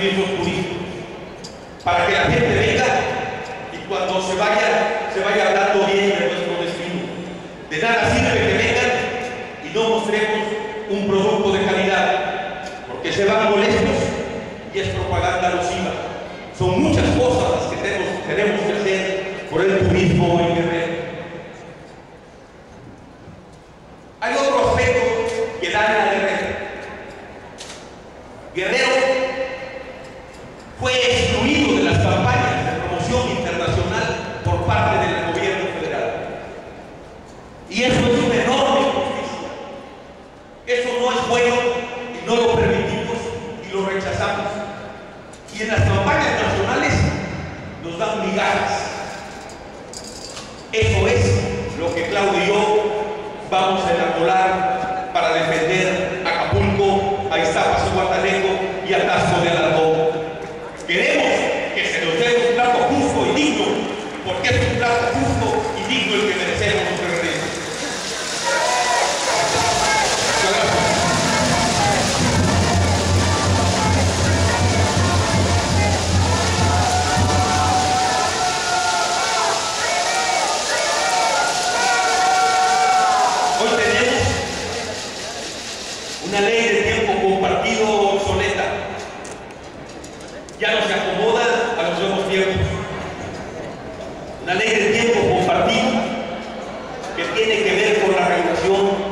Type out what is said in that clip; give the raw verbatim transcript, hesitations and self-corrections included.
establecimientos turísticos, para que la gente venga y cuando se vaya, se vaya hablando bien de nuestro destino. De nada sirve que vengan y no mostremos un producto de calidad, porque se van molestos y es propaganda nociva. Son muchas cosas las que tenemos, tenemos que hacer por el turismo en Guerrero. Hay otro aspecto que daña a Guerrero. Guerrero fue excluido de las campañas de promoción internacional por parte del gobierno federal. Y eso es una enorme injusticia. Eso no es bueno y no lo permitimos y lo rechazamos. Y en las campañas nacionales nos dan migajas. Eso es lo que Claudio y yo vamos a elaborar para defender Acapulco, a Iztapas y Guataneco y a Taxco de Alarcón. Queremos que se nos dé un trato justo y digno, porque es un trato justo y digno el que merecemos los guerreros. Muchas gracias. Hoy tenemos una ley de tiempo compartido obsoleta. Ya no se acomoda a los nuevos tiempos. Una ley de tiempo compartido que tiene que ver con la regulación